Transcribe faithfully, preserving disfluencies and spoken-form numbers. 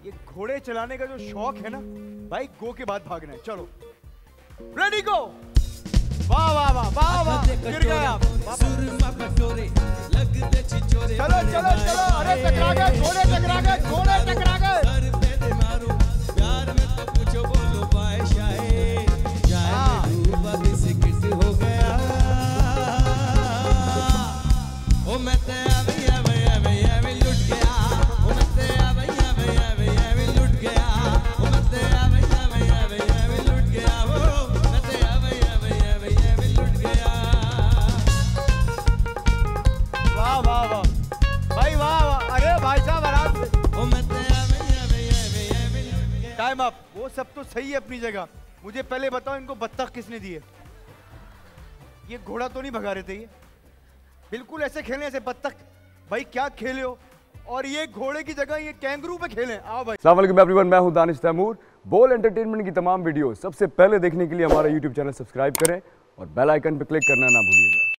ये घोड़े चलाने का जो शौक है ना भाई, गो के बाद भागना है। चलो रेडी गो। वाह वाह वाह वाह वाह, गिर गया। चलो चलो चलो, अरे टकरा गए घोड़े, टकरा गए घोड़े, टकरा गए। Time up. वो सब तो सही है अपनी जगह, मुझे पहले बताओ इनको बत्तख किसने दी है? ये घोड़ा तो नहीं भगा रहे थे ये, बिल्कुल ऐसे खेले ऐसे बत्तख। भाई क्या खेले हो, और ये घोड़े की जगह ये कैंगरू पे खेले। आओ भाई। अस्सलाम वालेकुम एवरीवन, मैं हूं दानिश तैमूर। बोल एंटरटेनमेंट की तमाम वीडियो सबसे पहले देखने के लिए हमारा यूट्यूब चैनल सब्सक्राइब करें और बेल आइकन पर क्लिक करना ना भूलिएगा।